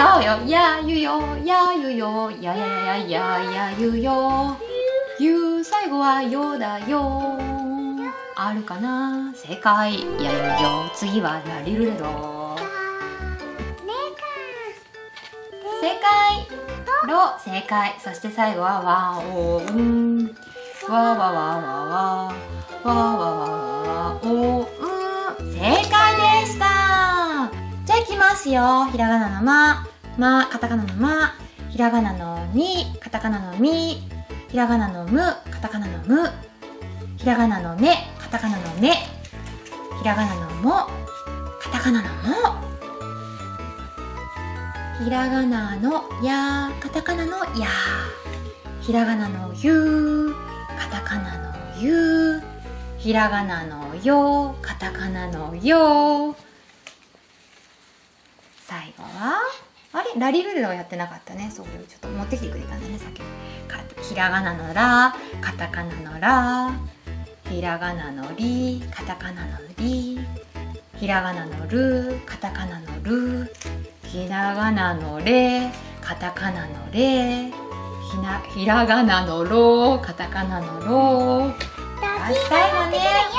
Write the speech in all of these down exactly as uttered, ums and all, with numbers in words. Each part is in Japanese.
そうよ、やゆよ、やゆよ、ややややややゆよ。ゆ、最後はよだよ。あるかな。正解、やゆよ。次はラリルレロ。正解、ロ、正解。そして最後はワンオン。わわわわわわわわわおん。正解でした。じゃあいきますよ。ひらがなのま、ま、カタカナのま、ひらがなのみ、カタカナのみ、ひらがなのむ、カタカナのむ、ひらがなのめ、カタカナのめ、ひらがなのも、カタカナのも、ひらがなのや、カタカナのや、ひらがなのゆ、カタカナのゆ、ひらがなのよ、カタカナのよ。最後はあれ、ラリルレロやってなかったね。そういうちょっと持ってきてくれたんだね、さっき。ひらがなのら、カタカナのら、ひらがなのり、カタカナのり、ひらがなのる、カタカナのる、ひらがなのれ、カタカナのれ、ひな、ひらがなのろ、カタカナのろ。最後ね、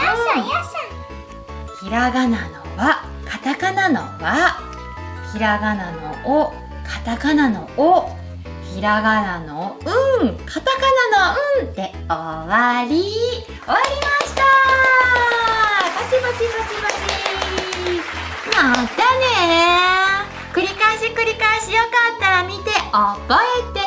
ひらがなのわ、カタカナのわ、ひらがなのお、カタカナのお、ひらがなのうん、カタカナのうんで終わり。終わりました。パチパチパチパチ。またね。繰り返し繰り返し、よかったら見て覚えて。